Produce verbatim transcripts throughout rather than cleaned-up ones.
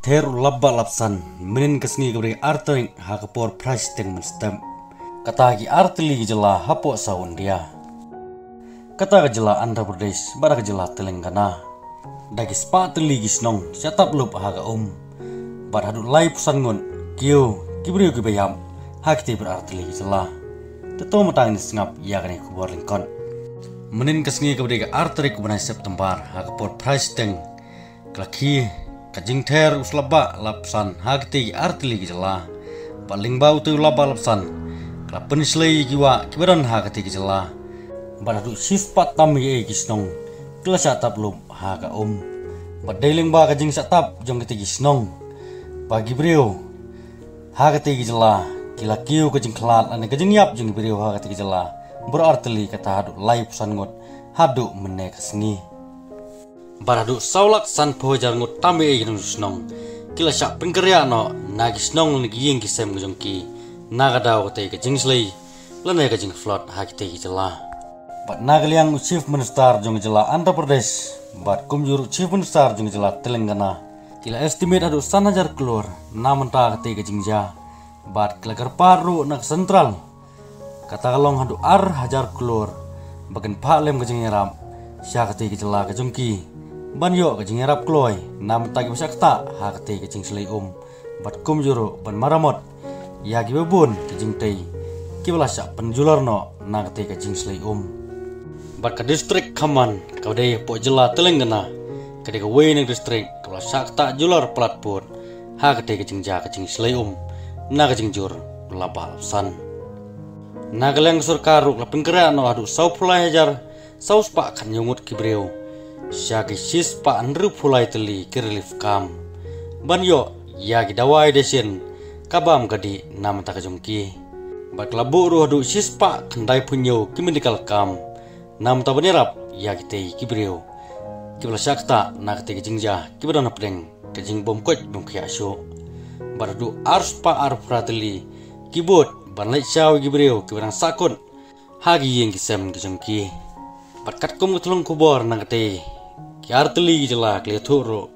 Ter labba lapsan menin kesni kebre artering hakapor price teng menstem. Kata gi arteli jela hapo saun dia. Kata jela Andhra Pradesh bara jela Telangana. Dagi spa teli gisnong siatap lup haga um. Bar hadu lai pusan ngon kio kibriu kibayam hakti berarteli jela. Teto matang ni sengap ya kani kubor lingkon. Menin kesni kebre arteri kubanai September hakapor price teng klaki kajing ter uslaba lapsan hakti artili gijala paling bau tu laba lapsan klapen slei giwa kibaran hakti gijala baradu sifat tami e gisnong klasa taplum haga um badailing ba kajing satap jong kiti gisnong pagi brio hakti gijala kila kiu kajing klat ane kajing yap jong brio hakti gijala berartili kata hadu lai pusan ngot hadu menek sengi baradu saulak san pojar ngut tambe e ginung snong kila syak pengkerya no nagi snong ni giyeng kisem gejongki naga daw te ke jingslei lane ke jing flot hakite jela bat nagaliang chief minister jong jela Andhra Pradesh bat kumjur chief minister jong jela Telangana kila estimate adu san hajar keluar namenta te ke jingja bat kila paru nak sentral kata kalong hadu ar hajar keluar bagen palem ke jing ram syakate ke jela ke jongki banyo kajing erap kloy nam tagi pasakta hakti kajing selai um bat kum juru ban maramot ya gibebun kajing tei kibala syak penjular no nagti kajing selai um bat ka distrik Khaman kaudai po jela Telangana kade ka wei nang distrik kibala sakta jular platput hakti kajing ja kajing selai um na kajing jur labal san nagaleng surkaru la pengkera no adu sau pulai hajar sau spa kan yungut kibreu Syagi sis pa Andhra pulai teli kirelif kam banyo yagi dawai desen kabam gadi nam tak jongki bat labu ruh du sis pa kendai punyo kimedikal kam nam ta benerap yagi tei kibreu kibla sakta nak te jingja kibadana pedeng kejing bom kot bom khiaso bardu ars pa ar prateli kibot banlai chaw kibreu kibadang sakon hagi yeng kisem kejongki bat kat kum tulung kubor nang te ki arteli jela kle thuro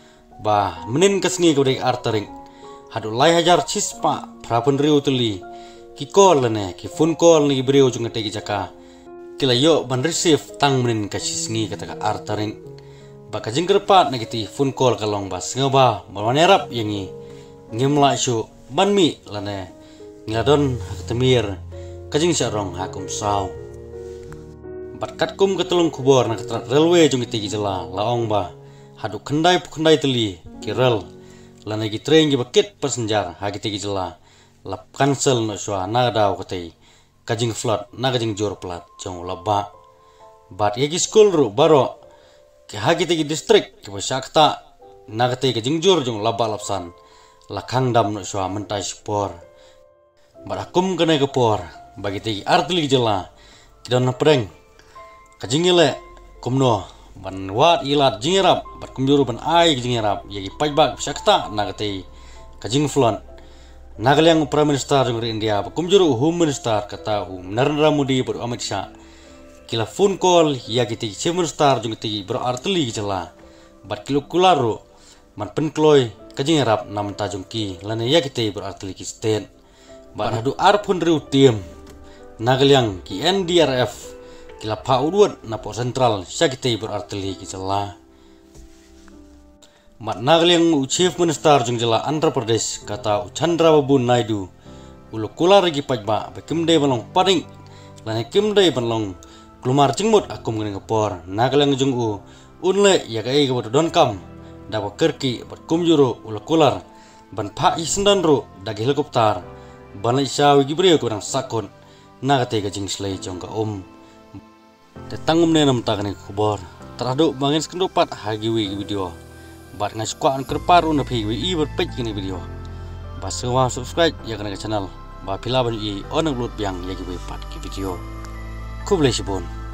ba menin kasngi kodek artering hadu lai hajar chispa prapun riu teli ki call ne ki phone call ni breu junga te jaka kila yo ban receive tang menin kasisngi kata artering ba kajing kerpat na kiti phone call kalong ba sngaba manerap yangi ngemla shu banmi lane ngadon haktemir kajing sarong hakum saw bat katkum ketulung kubor na ketrat railway jong iti jela laong ba hadu kendai kendai teli kirel lana gi train gi bakit passenger ha gi jela lap cancel no swa na daw kate kajing flat na kajing jor plat jong laba bat gi school ru baro ki ha gi district ki basakta na kate kajing jor jong laba lapsan lakhang dam no swa mentai spor barakum kene kepor bagi ti artli jela kidon preng kajingile kumno ban wat ilat jingerap bat kumjuru ban ai jingerap yagi pajbak sakta nagate kajing flon nagaliang prime minister jong India kumjuru home minister kata um Narendra Modi ber Amit Shah kila phone call yagi ti chief minister jong ti bro arteli jela bat kilo kularo man penkloy kajingerap nam tajungki lane yagi ti bro arteli ki state bat hadu arpun riu tim nagaliang ki N D R F kila pa urut na po sentral syakite berarteli kijala mat nagaliang chief minister jong jela Andhra Pradesh kata Chandra Babu Naidu ulu kula regi pajba bekimde balong paring lane kimde balong klumar jingmut akum ngene ngepor nagaliang jong u unle yagai ke don kam dawa kerki bat kumjuru ulu kular ban pa isendan ru dagi helikopter ban isyawi gibreu kurang sakon nagate ka jing slei jong ka um tetangum ne nam takani kubor teradu bangin skendopat hagi wi video bat ngai squan kerparu na phi wi i ber page kini video basewa subscribe ya kana channel ba pila ban i onang lut biang ya gi wi pat ki video kublai sibon.